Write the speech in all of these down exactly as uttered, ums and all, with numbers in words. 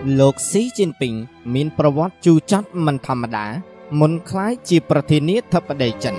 លោកស៊ីជីនពីងមានប្រវត្តិជូរចត់មិនធម្មតាមុនក្លាយជាប្រធានាធិបតីចិន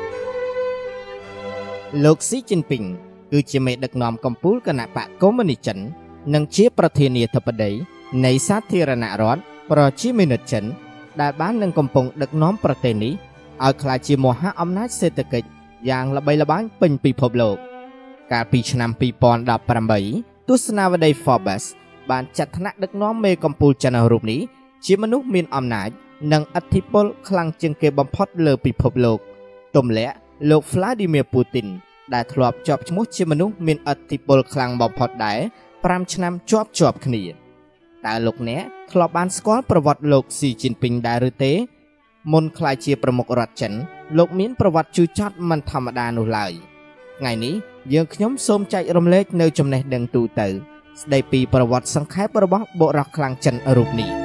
លោកស៊ីជីនពីងគឺជាមេដឹកនាំកំពូលគណបក្សកុម្មុយនីសចិននិងជាប្រធានាធិបតីនៃសាធារណរដ្ឋប្រជាមានិតចិនដែលបាននឹងកំពុងដឹកនាំប្រទេសនេះឲ្យក្លាយជាមហាអំណាចសេដ្ឋកិច្ចយ៉ាងល្បីល្បាញពេញពិភពលោកកាលពីឆ្នាំពីរពាន់ដប់ប្រាំបីទស្សនាវដ្តី Forbes បានចាត់ថ្នាក់ដឹកនាំមេកំពូលចិនរូបនេះជាមនុស្សមានអំណាចនិងឥទ្ធិពលខ្លាំងជាងគេបំផុតលើពិភពលោកទម្លាក់លោក Vladimir Putin ដែលធ្លាប់ជាប់ឈ្មោះជាមនុស្សមានឥទ្ធិពលខ្លាំងបំផុតដែរប្រាំឆ្នាំជាប់ជាប់គ្នាតើលោកអ្នកធ្លាប់បានស្គាល់ប្រវត្តិលោកស៊ីជីនពីងដែរឬទេមុនក្លាយជាប្រមុខរដ្ឋចិនលោកមានប្រវត្តិជូរចត់មិនធម្មតានោះឡើយថ្ងៃនេះយើងខ្ញុំសូមចែករំលែកនៅចំណេះដឹងទូទៅស្ដីពីប្រវត្តិសង្ខេបរបស់បុរសខ្លាំងចិនរូបនេះ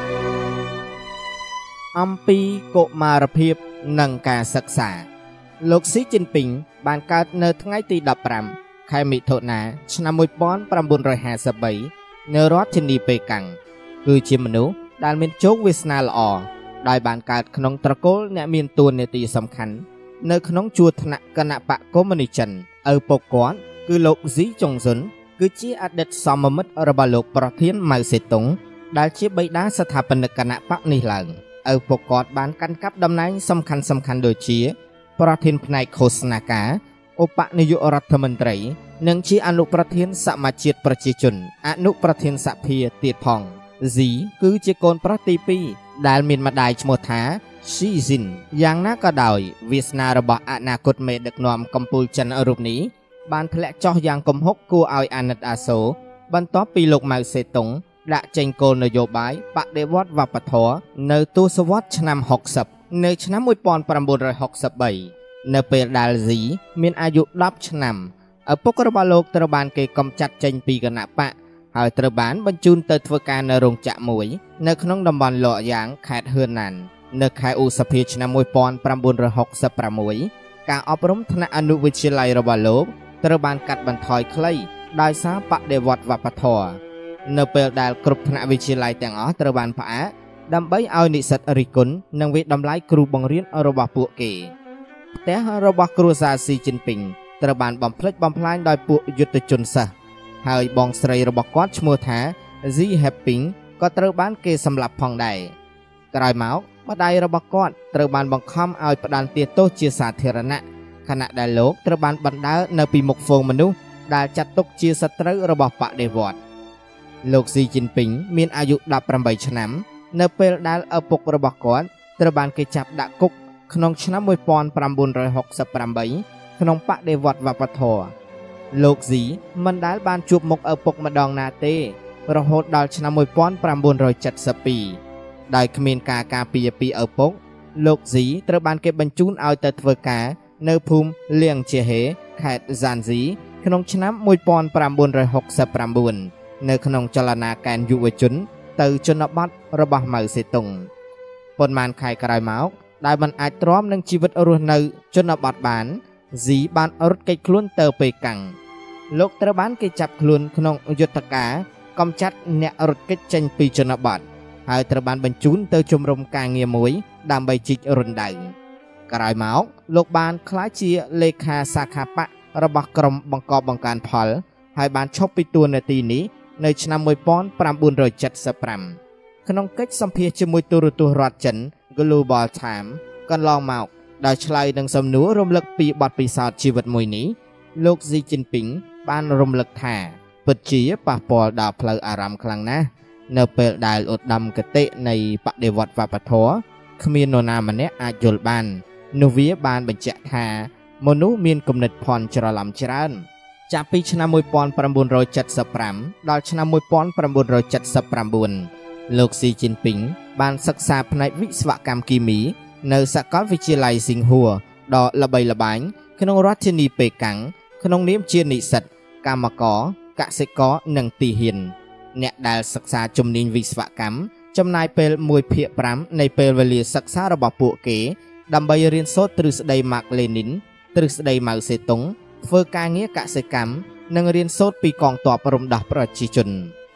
អំពីកុមារភាពនិងការសិក្សាលោកស៊ីជីនពីងបានកើតនៅថ្ងៃទីដប់ប្រាំខែមិថុនាឆ្នាំមួយពាន់ប្រាំបួនរយហាសិបបីនៅរដ្ឋធានីប៉េកាំងគឺជាមនុស្សដែលមានជោគវាសនាល្អដោយបានកើតក្នុងត្រកូលអ្នកមានតួនាទីសំខាន់នៅក្នុងជួរថ្នាក់គណបក្សកុម្មុយនីសចិនឪពុកគាត់គឺលោកស៊ីចុងស៊ុនគឺជាអតីតសមមិត្តរបស់លោកប្រធានម៉ៅសេតុងដែលជាបិតាស្ថាបនិកគណបក្សនេះឡើងឪពុកគាត់បានកាន់កាប់តំណែងសំខាន់សំខាន់ដូចជាប្រធានផ្នែកឃោសនាការឧបនាយករដ្ឋមន្ត្រីនិងជាអនុប្រធានសមាជប្រជាជនអនុប្រធានសភាទៀតផងស៊ីគឺជាកូនប្រុសទីពីរដែលមានម្ដាយឈ្មោះថាស៊ីស៊ីនយ៉ាងណាក៏ដោយវាសនារបស់អនាគតមេដឹកនាំកំពូលចិនរូបនេះបានធ្លាក់ចុះយ៉ាងគំហុកគួរឲ្យអាណិតអាសូរបន្ទាប់ពីលោកម៉ៅសេតុងដាក់ចេញគោលនយោបាយបដិវត្តវប្បធម៌នៅទសវត្សរ៍ឆ្នាំហុកសិបនៅឆ្នាំមួយពាន់ប្រាំបួនរយហុកសិបបីនៅពេលដែលស៊ីមានអាយុដប់ឆ្នាំឪពុករបស់លោកត្រូវបានគេកំចាត់ចេញពីគណបក្សហើយត្រូវបានបញ្ជូនទៅធ្វើការនៅរោងចក្រមួយនៅក្នុងតំបន់លក់យ៉ាងខេត្តហឿនណាននៅខែឧសភាឆ្នាំមួយពាន់ប្រាំបួនរយហុកសិបប្រាំមួយការអប់រំថ្នាក់អនុវិទ្យាល័យរបស់លោកត្រូវបានកាត់បន្ថយខ្លីដោយសារបដិវត្តវប្បធម៌នៅពេលដែលគ្រប់ថ្នាក់វិទ្យាល័យទាំងអស់ត្រូវបានផ្អាកដើម្បីឲ្យនិស្សិតរិះគន់និងវិតម្លៃគ្រូបង្រៀនរបស់ពួកគេផ្ទះរបស់គ្រួសារស៊ីជីនពីងត្រូវបានបំផ្លិចបំផ្លាញដោយពួកយុទ្ធជនសិស្សហើយបងស្រីរបស់គាត់ឈ្មោះថាស៊ីហេពីងក៏ត្រូវបានគេសម្លាប់ផងដែរក្រោយមកម្ដាយរបស់គាត់ត្រូវបានបង្ខំឲ្យផ្ដន្ទាទោសជាសាធារណៈខណៈដែលលោកត្រូវបានបណ្តើរនៅពីមុខហ្វូងមនុស្សដែលចាត់ទុកជាសត្រូវរបស់បដិវត្តន៍លោកស៊ីជីនពីងមានអាយុដប់ប្រាំបីឆ្នាំនៅពេលដែលឪពុករបស់គាត់ត្រូវបានគេចាប់ដាក់គុកក្នុងឆ្នាំមួយពាន់ប្រាំបួនរយហុកសិបប្រាំបីក្នុងបដិវត្តវប្បធម៌លោកស៊ីមិនដែលបានជួបមុខឪពុកម្ដងណាទេរហូតដល់ឆ្នាំមួយពាន់ប្រាំបួនរយចិតសិបពីរដោយគ្មានការការពារពីឪពុកលោកស៊ីត្រូវបានគេបញ្ជូនឲ្យទៅធ្វើការនៅភូមិលៀងជាហេខេត្តហ្សានស៊ីក្នុងឆ្នាំមួយពាន់ប្រាំបួនរយហុកសិបប្រាំបួននៅក្នុងចលនាកែនយុវជនទៅជនបទរបស់ម៉ៅសេតុងប៉ុន្មានខែក្រោយមកដែលមិនអាចទ្រាំនឹងជីវិតរស់នៅជនបទបានស៊ីបានរត់គេចខ្លួនទៅប៉េកាំងលោកត្រូវបានគេចាប់ខ្លួនក្នុងយុទ្ធការកំចាត់អ្នករត់គេចចេញពីជនបទហើយត្រូវបានបញ្ជូនទៅជំរំការងារមួយដើម្បីជីករណ្ដៅក្រោយមកលោកបានក្លាយជាលេខាសាខាបក្សរបស់ក្រុមបង្កប់បង្កើនផលហើយបានឈប់ពីតួនាទីនេះនៅឆ្នាំមួយពាន់ប្រាំបួនរយចិតសិបប្រាំក្នុងកិច្ចសម្ភាសជាមួយទូរទស្សន៍រដ្ឋចិន Global Time កន្លងមកដោយឆ្លើយនឹងសំណួររំលឹកពីបទពិសោធន៍ជីវិតមួយនេះលោកស៊ីជីនពីងបានរំលឹកថាពិតជាប៉ះពាល់ដល់ផ្លូវអារម្មណ៍ខ្លាំងណាស់នៅពេលដែលឧត្តមគតិនៃបដិវត្តវប្បធម៌គ្មាននរណាម្នាក់អាចយល់បាននោះវាបានបញ្ជាក់ថាមនុស្សមានគំនិតភ័ន្តច្រឡំច្រើនចាប់ពីឆ្នាំមួយពាន់ប្រាំបួនរយចិតសិបប្រាំដល់ឆ្នាំមួយពាន់ប្រាំបួនរយចិតសិបប្រាំបួនលោកស៊ីជីនពីងបានសិក្សាផ្នែកវិស្វកម្មគីមីនៅសាកលវិទ្យាល័យស៊ីងហួរដ៏ល្បីល្បាញក្នុងរដ្ឋធានីប៉េកាំងក្នុងនាមជានិស្សិតកម្មករកសិករនិងទីហ៊ានអ្នកដែលសិក្សាជំនាញវិស្វកម្មចំណាយពេលមួយភាគប្រាំនៃពេលវេលាសិក្សារបស់ពួកគេដើម្បីរៀនសូត្រទ្រឹស្ដីម៉ាក់លេនីនទ្រឹស្ដីម៉ៅសេតុងធ្វើការងារកសិកម្មនិងរៀនសូត្រពីកងទ័ពរំដោះប្រជាជន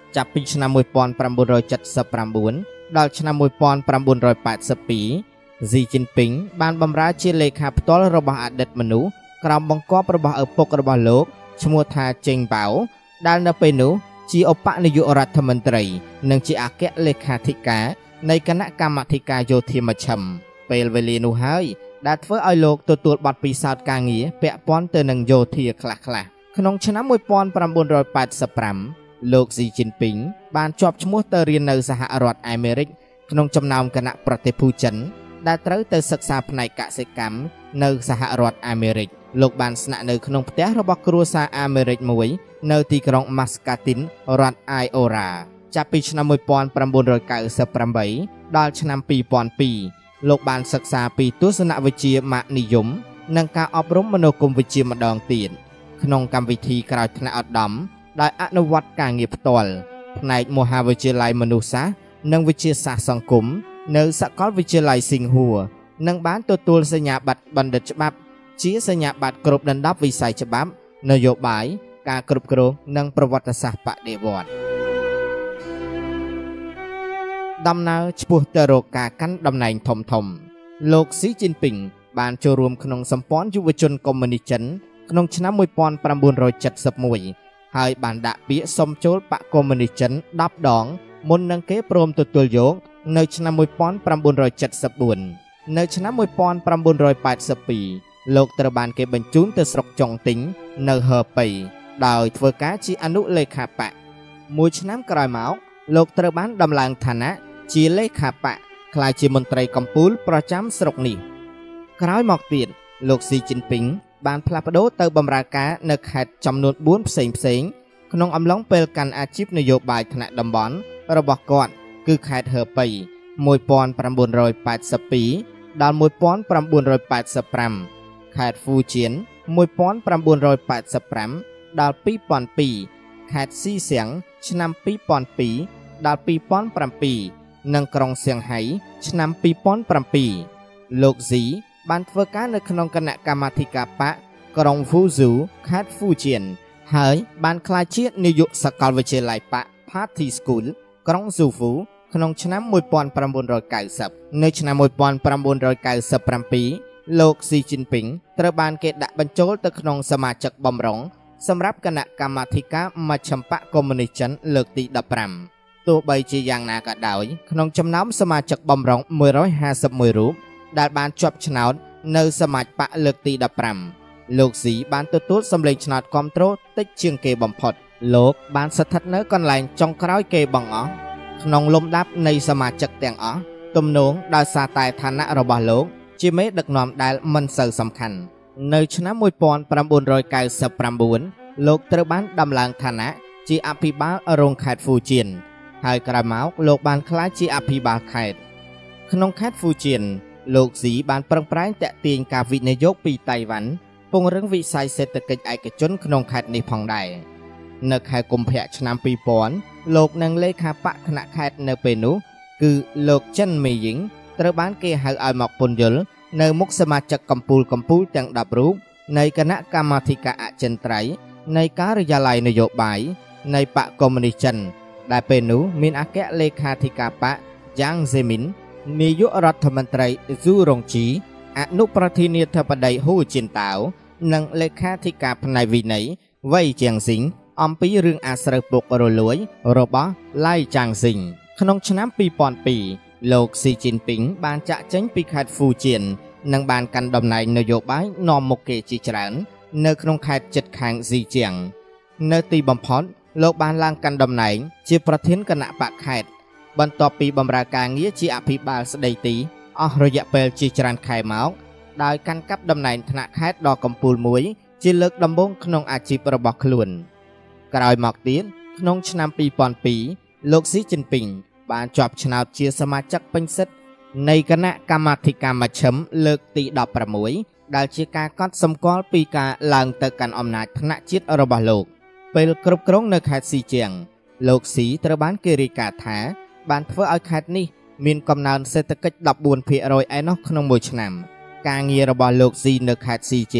ចាប់ពីឆ្នាំmột nghìn chín trăm bảy mươi chínដល់ឆ្នាំmột nghìn chín trăm tám mươi haiស៊ីជីនពីងបានបម្រើជាលេខាផ្ទាល់របស់អតីតមនុស្សក្រោមបង្គាប់របស់ឪពុករបស់លោកឈ្មោះថាចេងប៉ៅដែលនៅពេលនោះជាឧបនាយករដ្ឋមន្ត្រីនិងជាអគ្គលេខាធិការនៃគណៈកម្មាធិការយោធាមជ្ឈិមពេលវេលានោះហើយដែលធ្វើឲ្យលោកទទួលបទពិសោធន៍ការងារពាក់ព័ន្ធទៅនឹងយោធាខ្លះៗក្នុងឆ្នាំmột nghìn chín trăm tám mươi lămលោកស៊ីជីនពីងបានជាប់ឈ្មោះទៅរៀននៅសហរដ្ឋអាមេរិកក្នុងចំណោមគណៈប្រទេសភូចិនដែលត្រូវទៅសិក្សាផ្នែកកសិកម្មនៅសហរដ្ឋអាមេរិកលោកបានស្នាក់នៅក្នុងផ្ទះរបស់គ្រួសារអាមេរិកមួយនៅទីក្រុង Muscatine រដ្ឋ Iowa ចាប់ពីឆ្នាំmột nghìn chín trăm chín mươi támដល់ឆ្នាំពីរពាន់ពីរលោកបានសិក្សាពីទស្សនវិជ្ជាម៉ាកនិយមនិងការអប់រំមនោគមវិជ្ជាម្ដងទៀតក្នុងកម្មវិធីក្រោយថ្នាក់ឧត្តមដោយអនុវត្តការងារផ្ទាល់ផ្នែកមហាវិទ្យាល័យមនុស្សសាស្ត្រនិងវិទ្យាសាស្ត្រសង្គមនៅសាកលវិទ្យាល័យសិង្ហួរនិងបានទទួលសញ្ញាបត្របណ្ឌិតច្បាប់ជាសញ្ញាបត្រគ្រប់ដណ្ដប់វិស័យច្បាប់នយោបាយការគ្រប់គ្រងនិងប្រវត្តិសាស្ត្របដិវត្តន៍ដំណើរឆ្ពោះទៅរកការកាន់តំណែងធំធំលោកស៊ីជីនពីងបានចូលរួមក្នុងសម្ព័ន្ធយុវជនកុម្មុយនីសចិនក្នុងឆ្នាំmột nghìn chín trăm bảy mươi mốtហើយបានដាក់ពាក្យសុំចូលបកកុម្មុយនីសចិនដប់ដងមុននឹងគេព្រមទទួលយកនៅឆ្នាំmột nghìn chín trăm bảy mươi tưនៅឆ្នាំmột nghìn chín trăm tám mươi haiលោកត្រូវបានគេបញ្ជូនទៅស្រុកចុងទីងនៅហឺប៉ៃដោយធ្វើការជាអនុលេខាបកមួយឆ្នាំក្រោយមកលោកត្រូវបានដំឡើងឋានៈជាលេខាបកក្លាយជាមន្ត្រីកម្ពុជាប្រចាំស្រុកនេះក្រោយមកទៀតលោកស៊ីជីនពីងបានផ្លាស់ប្ដូរទៅបម្រើការនៅខេត្តចំនួនបួនផ្សេងផ្សេងក្នុងអំឡុងពេលកាន់អាជីពនយោបាយថ្នាក់តំបន់របស់គាត់គឺខេត្តហឺប៉ៃmột nghìn chín trăm tám mươi haiដល់một nghìn chín trăm tám mươi lămខេត្តហ្វូជៀនmột nghìn chín trăm tám mươi lămដល់ពីរពាន់ពីរខេត្តស៊ីសៀងឆ្នាំពីរពាន់ពីរដល់ពីរពាន់bảyនិងក្រុងសៀងហៃឆ្នាំពីរពាន់bảyលោកស៊ីបានធ្វើការនៅក្នុងគណៈកម្មាធិការបកក្រុងហ្វូស៊ូខេត្តហ្វូជៀនហើយបានក្លាយជានាយកសាកលវិទ្យាល័យបក Party School ក្រុងស៊ូហ្វូក្នុងឆ្នាំmột nghìn chín trăm chín mươiនៅឆ្នាំmột nghìn chín trăm chín mươi bảyលោកស៊ីជីនពីងត្រូវបានគេដាក់បញ្ចូលទៅក្នុងសមាជិកបម្រុងសម្រាប់គណៈកម្មាធិការមជ្ឈិមបកកុម្មុយនីសចិនលើកទីដប់ប្រាំទោះបីជាយ៉ាងណាក៏ដោយក្នុងចំណោមសមាជិកបម្រុងមួយរយห้าสิบเอ็ดរូបដែលបានជាប់ឆ្នោតនៅសមាជបកលើកទីដប់ប្រាំលោកស៊ីបានទទួលសម្លេងឆ្នោតគាំទ្រតិចជាងគេបំផុតលោកបានស្ថិតនៅកន្លែងចុងក្រោយគេបង្អស់ក្នុងលំដាប់នៃសមាជិកទាំងអស់ទំនងដោយសារតែឋានៈរបស់លោកជាមេដឹកនាំដែលមិនសូវសំខាន់នៅឆ្នាំmột nghìn chín trăm chín mươi chínលោកត្រូវបានដំឡើងឋានៈជាអភិបាលរងខេត្តហ្វូជៀនហើយក្រោយមកលោកបានក្លាយជាអភិបាលខេត្តក្នុងខេត្តហ្វូជៀនលោកស៊ីបានប្រឹងប្រែងតាក់ទាញការវិនិយោគពីតៃវ៉ាន់ពង្រឹងវិស័យសេដ្ឋកិច្ចឯកជនក្នុងខេត្តនេះផងដែរនៅខែកុម្ភៈឆ្នាំពីរពាន់លោកនិងលេខាបកគណៈខេត្តនៅពេលនោះគឺលោកចិនមេយីងត្រូវបានគេហៅឲ្យមកពន្យល់នៅមុខសមាជិកកម្ពុជាកម្ពុជាទាំងដប់រូបនៃគណៈកម្មាធិការអចិន្ត្រៃយ៍នៃការិយាល័យនយោបាយនៃបកកុម្មុយនីសចិនដែលពេលនោះមានអគ្គលេខាធិការបកយ៉ាងហ្សេមីននាយករដ្ឋមន្ត្រីស៊ូរងជីអនុប្រធានាធិបតីហ៊ូជីនតាវនិងលេខាធិការផ្នែកវិន័យវ៉ៃជាងស៊ីងអំពីរឿងអាស្រូវពុករលួយរបស់ឡៃចាងស៊ីងក្នុងឆ្នាំពីរពាន់ពីរលោកស៊ីជីនពីងបានចាក់ចេញពីខេត្តហ្វូជៀននិងបានកាន់តំណែងនយោបាយនាំមុខគេជាច្រើននៅក្នុងខេត្តជិតខាងស៊ីជាងនៅទីបំផុតលោកបានឡើងកាន់តំណែងជាប្រធានគណៈបកខេត្តបន្ទាប់ពីបម្រើការងារជាអភិបាលស្ដីទីអស់រយៈពេលជាច្រើនខែមកដោយកាន់កាប់តំណែងថ្នាក់ខេត្តដ៏កំពូលមួយជាលើកដំបូងក្នុងអាជីពរបស់ខ្លួនក្រោយមកទៀតក្នុងឆ្នាំពីរពាន់ពីរលោកស៊ីជីនពីងបានជាប់ឆ្នោតជាសមាជិកពេញសិទ្ធិនៃគណៈកម្មាធិការមជ្ឈិមលើកទីដប់ប្រាំមួយដែលជាការកត់សម្គាល់ពីការឡើងទៅកាន់អំណាចថ្នាក់ជាតិរបស់លោកពេលគ្រប់គ្រងនៅខេត្តស៊ីជាងលោកស៊ីត្រូវបានគេរាយការណ៍ថាបានធ្វើឲ្យខេត្តនេះមានកំណើនសេដ្ឋកិច្ចដប់បួនភាគរយឯណោះក្នុងមួយឆ្នាំការងាររបស់លោកស៊ីនៅខេត្តស៊ីជាង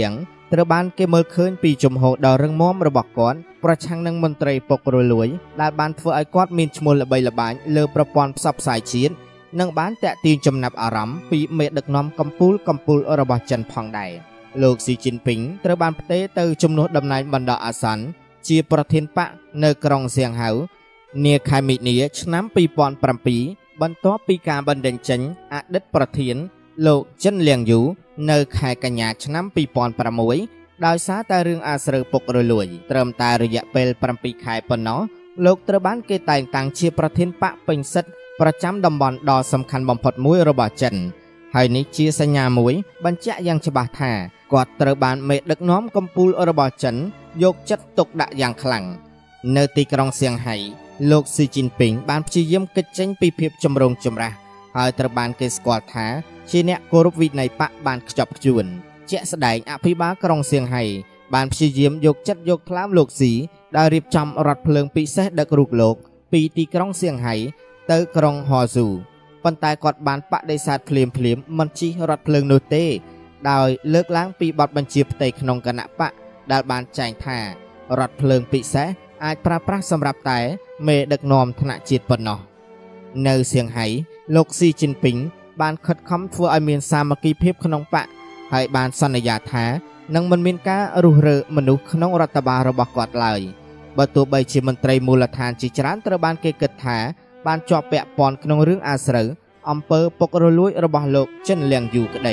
ត្រូវបានគេមើលឃើញពីជំហរដ៏រឹងមាំរបស់គាត់ប្រឆាំងនឹងមន្ត្រីពុករលួយដែលបានធ្វើឲ្យគាត់មានឈ្មោះល្បីល្បាញលើប្រព័ន្ធផ្សព្វផ្សាយជាតិនិងបានតាក់ទាញចំណាប់អារម្មណ៍ពីមេដឹកនាំកម្ពុជាកម្ពុជារបស់ចិនផងដែរលោកស៊ីជីនពីងត្រូវបានផ្ទេរទៅជំនួសតំណែងបណ្ដោះអាសន្នជាប្រធានបកនៅក្រុងសៀងហៅនាខែមិនិនាឆ្នាំពីរពាន់ប្រាំពីរបន្ទាប់ពីការបណ្តេញចេញអតីតប្រធានលោកចិនលៀងយូនៅខែកញ្ញាឆ្នាំពីរពាន់ប្រាំមួយដោយសារតែរឿងអាស្រូវពុករលួយត្រឹមតែរយៈពេលប្រាំពីរខែប៉ុណ្ណោះលោកត្រូវបានគេតែងតាំងជាប្រធានបកពេញសិទ្ធិប្រចាំតំបន់ដ៏សំខាន់បំផុតមួយរបស់ចិនហើយនេះជាសញ្ញាមួយបញ្ជាក់យ៉ាងច្បាស់ថាគាត់ត្រូវបានមេដឹកនាំកម្ពុជារបស់ចិនយកចិត្តទុកដាក់យ៉ាងខ្លាំងនៅទីក្រុងសៀងហៃលោកស៊ីជីនពីងបានព្យាយាមគេចចេញពីភាពចម្រូងចម្រាសហើយត្រូវបានគេស្គាល់ថាជាអ្នកគោរពវិន័យបកបានខ្ជាប់ខ្ជួនជាក់ស្ដែងអភិបាលក្រុងសៀងហៃបានព្យាយាមយកចិត្តយកថ្លើមលោកស៊ីដែលរៀបចំរថភ្លើងពិសេសដឹករូបលោកពីទីក្រុងសៀងហៃទៅក្រុងហ័រស៊ូប៉ុន្តែគាត់បានបដិសេធភ្លាមភ្លាមមិនជិះរថភ្លើងនោះទេដោយលើកឡើងពីបទបញ្ជាផ្ទៃក្នុងគណៈបកដែលបានចែងថារថភ្លើងពិសេសអាចប្រើប្រាស់សម្រាប់តែមេដឹកនាំថ្នាក់ជាតិប៉ុណ្ណោះនៅសៀងហៃលោកស៊ីជីនពីងបានខិតខំធ្វើឲ្យមានសាមគ្គីភាពក្នុងបកហើយបានសន្យាថានឹងមិនមានការរុះរើមនុស្សក្នុងរដ្ឋបាលរបស់គាត់ឡើយបើទោះបីជាមន្ត្រីមូលដ្ឋានជាច្រើនត្រូវបានគេគិតថាបានជាប់ពាក់ព័ន្ធក្នុងរឿងអាស្រូវអំពើពុករលួយរបស់លោកចិនលៀងយូក្តី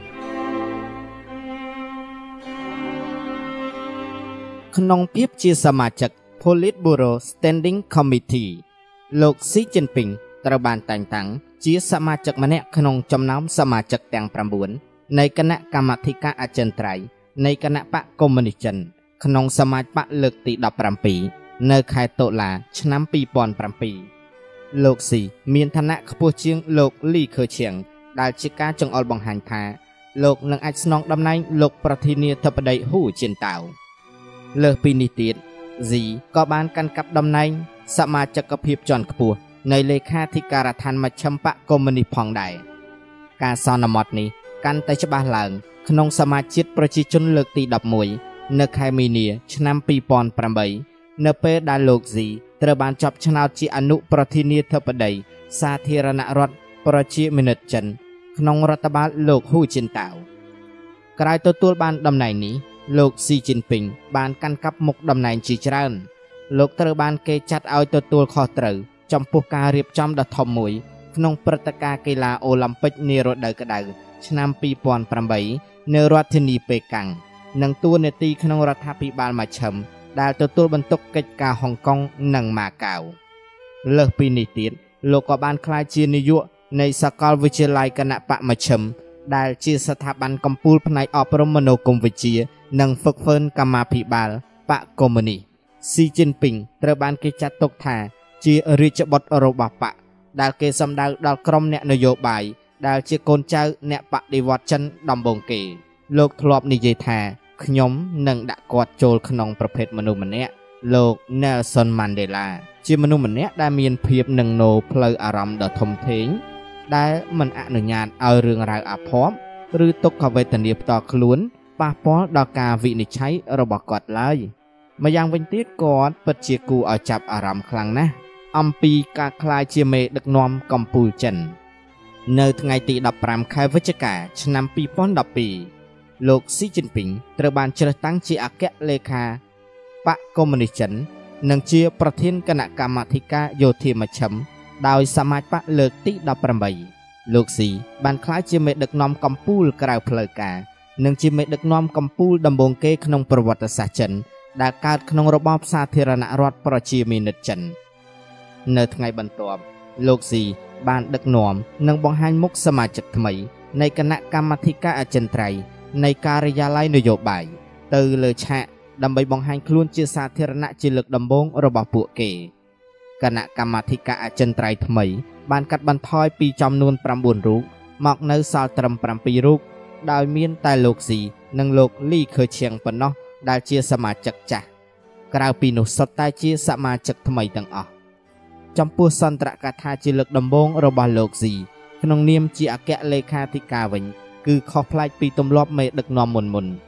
ក្នុងភាពជាសមាជិក Politburo Standing Committee លោកស៊ីជីនពីងត្រូវបានតែងតាំងជាសមាជិកម្នាក់ក្នុងចំណោមសមាជិកទាំងប្រាំបួននៃគណៈកម្មាធិការអចិន្ត្រៃយ៍នៃគណៈបកកុម្មុយនីសចិនក្នុងសមាជបកលើកទីដប់ប្រាំពីរនៅខែតុលាឆ្នាំពីរពាន់ប្រាំពីរលោកស៊ីមានឋានៈខ្ពស់ជាងលោកលីខឺឈៀងដែលជាការចង្អុលបង្ហាញថាលោកនឹងអាចស្នងតំណែងលោកប្រធានាធិបតីហ៊ូជីនតាវលើសពីនេះទៀតស៊ីក៏បានកាន់កាប់តំណែងសមាជិកភាពជាន់ខ្ពស់នៃលេខាធិការដ្ឋានមជ្ឈិមបកកុម្មុយនីសផងដែរការសន្មតនេះកាន់តែច្បាស់ឡើងក្នុងសមាជប្រជាជនលើកទីដប់មួយនៅខែមីនាឆ្នាំពីរពាន់ប្រាំបីនៅពេលដែលលោកស៊ីត្រូវបានជាប់ឆ្នោតជាអនុប្រធានាធិបតីសាធារណរដ្ឋប្រជាមានិតចិនក្នុងរដ្ឋបាលលោកហ៊ូជីនតាវក្រោយទទួលបានតំណែងនេះលោកស៊ីជីនពីងបានកាន់កាប់មុខតំណែងជាច្រើនលោកត្រូវបានគេចាត់ឲ្យទទួលខុសត្រូវចំពោះការរៀបចំដ៏ធំមួយក្នុងព្រឹត្តិការណ៍កីឡាអូឡ িম্প ពិកនារដូវក្តៅឆ្នាំពីរពាន់ប្រាំបីនៅរដ្ឋធានីប៉េកាំងនិងតួនាទីក្នុងរដ្ឋាភិបាលមជ្ឈិមដែលទទួលបន្ទុកកិច្ចការហុងកុងនិងម៉ាកាវលើសពីនេះទៀតលោកក៏បានក្លាយជានាយកនៃសាកលវិទ្យាល័យគណៈបកមជ្ឈិមដែលជាស្ថាប័នកម្ពុជាផ្នែកអប់រំមនោគមវិជ្ជានិងហ្វឹកហ្វឺនកម្មាភិបាលបកកុម្មុយនីសស៊ីជីនពីងត្រូវបានគេចាត់ទុកថាជារាជបុត្ររបស់បកដែលគេសម្ដៅដល់ក្រុមអ្នកនយោបាយដែលជាកូនចៅអ្នកបដិវត្តចិនដំបូងគេលោកធ្លាប់និយាយថាខ្ញុំនឹងដាក់គាត់ចូលក្នុងប្រភេទមនុស្សម្នាក់លោក Nelson Mandela ជាមនុស្សម្នាក់ដែលមានភាពនឹងណូផ្លូវអារម្មណ៍ដ៏ធំធេងដែលមិនអនុញ្ញាតឲ្យរឿងរ៉ាវអាភ័ព្វឬទុក្ខវេទនាផ្ទាល់ខ្លួនប៉ះពាល់ដល់ការវិនិច្ឆ័យរបស់គាត់ឡើយម្យ៉ាងវិញទៀតគាត់ពិតជាគួរឲ្យចាប់អារម្មណ៍ខ្លាំងណាស់អំពីការក្លាយជាមេដឹកនាំកម្ពុជាចិននៅថ្ងៃទីដប់ប្រាំខែវិច្ឆិកាឆ្នាំពីរពាន់ដប់ពីរលោកស៊ីជីនពីងត្រូវបានជ្រើសតាំងជាអគ្គលេខាបកកុម្មុយនីសចិននិងជាប្រធានគណៈកម្មាធិការយោធាមជ្ឈិមដោយសមាជបកលើកទីដប់ប្រាំបីលោកស៊ីបានក្លាយជាមេដឹកនាំកម្ពុជាក្រៅផ្លូវការនិងជាមេដឹកនាំកម្ពុជាដំបូងគេក្នុងប្រវត្តិសាស្ត្រចិនដែលកើតក្នុងរបបសាធារណរដ្ឋប្រជាមានិតចិននៅថ្ងៃបន្ទាប់លោកស៊ីបានដឹកនាំនិងបង្ហាញមុខសមាជិកថ្មីនៃគណៈកម្មាធិការអចិន្ត្រៃយ៍នៃការិយាល័យនយោបាយទៅលើឆាកដើម្បីបង្ហាញខ្លួនជាសាធារណៈជាលើកដំបូងរបស់ពួកគេគណៈកម្មាធិការអចិន្ត្រៃយ៍ថ្មីបានកាត់បន្ថយពីចំនួនប្រាំបួនរូបមកនៅសល់ត្រឹមប្រាំពីររូបដោយមានតែលោកស៊ីនិងលោកលីខឺឈៀងប៉ុណ្ណោះដែលជាសមាជិកចាស់ក្រៅពីនោះសុទ្ធតែជាសមាជិកថ្មីទាំងអស់ចំពោះសន្ទរកថាជាលើកដំបូងរបស់លោកស៊ីក្នុងនាមជាអគ្គលេខាធិការវិញគឺខុសប្លែកពីទម្លាប់មេដឹកនាំមុនមុន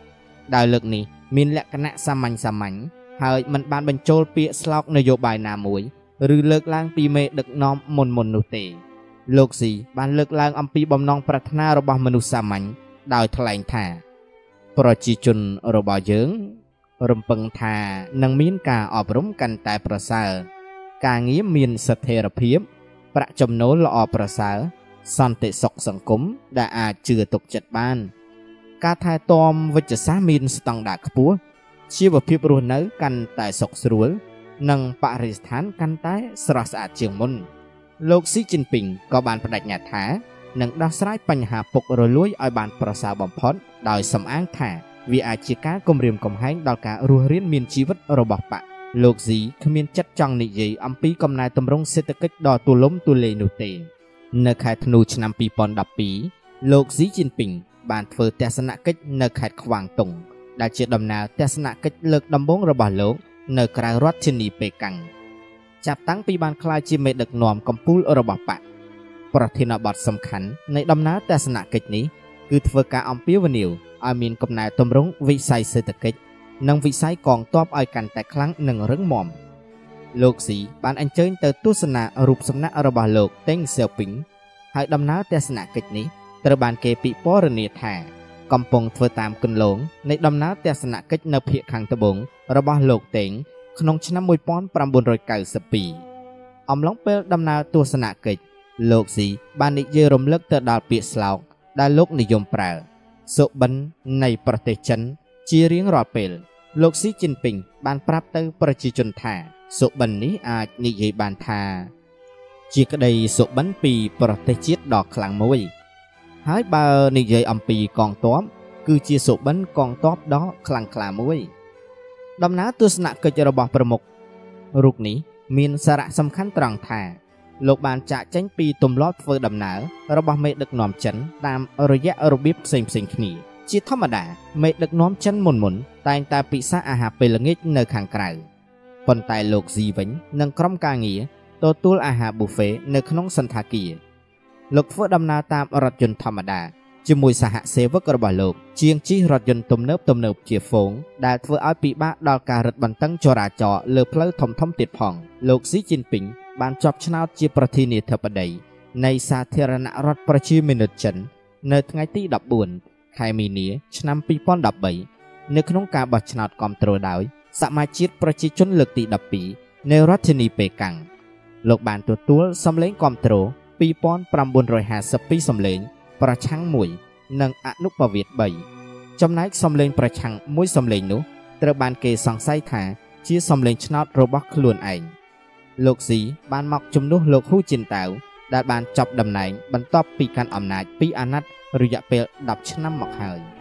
ដោយលើកនេះមានលក្ខណៈសាមញ្ញសាមញ្ញហើយមិនបានបញ្ចូលពាក្យស្លោកនយោបាយណាមួយឬលើកឡើងពីមេដឹកនាំមុនមុននោះទេលោកស៊ីបានលើកឡើងអំពីបំណងប្រាថ្នារបស់មនុស្សសាមញ្ញដោយថ្លែងថាប្រជាជនរបស់យើងរំពឹងថានឹងមានការអប់រំកាន់តែប្រសើរការងារមានស្ថិរភាពប្រាក់ចំណូលល្អប្រសើរសន្តិសុខសង្គមដែលអាចជឿទុកចិត្តបានការថែទាំវិជ្ជសាស្ត្រមានស្តង់ដារខ្ពស់ជីវភាពរស់នៅកាន់តែសុខស្រួលនិងបរិស្ថានកាន់តែស្រស់ស្អាតជាងមុនលោកស៊ីជីនពីងក៏បានបដិញ្ញាថានឹងដោះស្រាយបញ្ហាពុករលួយឲ្យបានប្រសើរបំផុតដោយសំអាងថាវាអាចជាការគំរាមកំហែងដល់ការរស់រានមានជីវិតរបស់បកលោកស៊ីគ្មានចិត្តចង់និយាយអំពីកំណែទម្រង់សេដ្ឋកិច្ចដ៏ទូលំទូលាយនោះទេនៅខែធ្នូឆ្នាំពីរពាន់ដប់ពីរលោកស៊ីជីនពីងបានធ្វើទស្សនកិច្ចនៅខេត្តខ្វាងតុងដែលជាដំណើរទស្សនកិច្ចលើកដំបូងរបស់លោកនៅក្រៅរដ្ឋធានីប៉េកាំងចាប់តាំងពីបានក្លាយជាមេដឹកនាំកម្ពុជារបស់បកប្រធានបទសំខាន់នៃដំណើរទស្សនកិច្ចនេះគឺធ្វើការអំពាវនាវឲ្យមានកំណែទម្រង់វិស័យសេដ្ឋកិច្ចនិងវិស័យកងទ័ពឲ្យកាន់តែខ្លាំងនិងរឹងមាំលោកស៊ីបានអញ្ជើញទៅទស្សនារូបសំណាករបស់លោកតេងសៀវពីងហើយដំណើរទស្សនកិច្ចនេះត្រូវបានគេពិពណ៌នាថាកំពុងធ្វើតាមគន្លងនៃដំណើរទស្សនកិច្ចនៅភាគខាងត្បូងរបស់លោកតេងក្នុងឆ្នាំmột nghìn chín trăm chín mươi haiអំឡុងពេលដំណើរទស្សនកិច្ចលោកស៊ីបាននិយាយរំលឹកទៅដល់ពាក្យស្លោកដែលលោកនិយមប្រើសុបិននៃប្រទេសចិនជារៀងរាល់ពេលលោកស៊ីជីនពីងបានប្រាប់ទៅប្រជាជនថាសុបិននេះអាចនិយាយបានថាជាក្តីសុបិនពីប្រទេសជាតិដ៏ខ្លាំងមួយហើយបើនិយាយអំពីកងទ័ពគឺជាសុបិនកងទ័ពដ៏ខ្លាំងក្លាមួយដំណើរទស្សនកិច្ចរបស់ប្រមុខរូបនេះមានសារៈសំខាន់ត្រង់ថាលោកបានចាក់ចេញពីទម្លាប់ធ្វើដំណើររបស់មេដឹកនាំចិនតាមរយៈរបៀបផ្សេងៗគ្នាជាធម្មតាមេដឹកនាំចិនមុនមុនតែងតែពិសាអាហារពេលល្ងាចនៅខាងក្រៅប៉ុន្តែលោកស៊ីវិញនិងក្រុមការងារទទួលអាហារប៊ូហ្វេនៅក្នុងសន្តាគារលោកធ្វើដំណើរតាមរថយន្តធម្មតាជាមួយសហសេវករបស់លោកជាងជិះរថយន្តទំនើបទំនើបជាហ្វូងដែលធ្វើឲ្យពិបាកដល់ការរឹតបន្តឹងចរាចរណ៍លើផ្លូវធំៗទៀតផងលោកស៊ីជីនពីងបានជាប់ឆ្នោតជាប្រធានាធិបតីនៃសាធារណរដ្ឋប្រជាមានិតចិននៅថ្ងៃទីដប់បួនខែមីនាឆ្នាំពីរពាន់ដប់បីនៅក្នុងការបោះឆ្នោតគាំទ្រដោយសមាជជាតិប្រជាជនលើកទីដប់ពីរនៃរដ្ឋធានីប៉េកាំងលោកបានទទួលសម្លេងគាំទ្រពីរពាន់ប្រាំបួនរយហាសិបពីរសម្លេងប្រឆាំងមួយនិងអនុប្រវេតបីចំណែកសម្លេងប្រឆាំងមួយសម្លេងនោះត្រូវបានគេសង្ស័យថាជាសម្លេងឆ្នោតរបស់ខ្លួនឯងលោកស៊ីបានមកជំនួសលោកហ៊ូជីនតាវដែលបានចាប់តំណែងបន្ទាប់ពីកាន់អំណាចពីអាណត្តិរយៈពេលដប់ឆ្នាំមកហើយ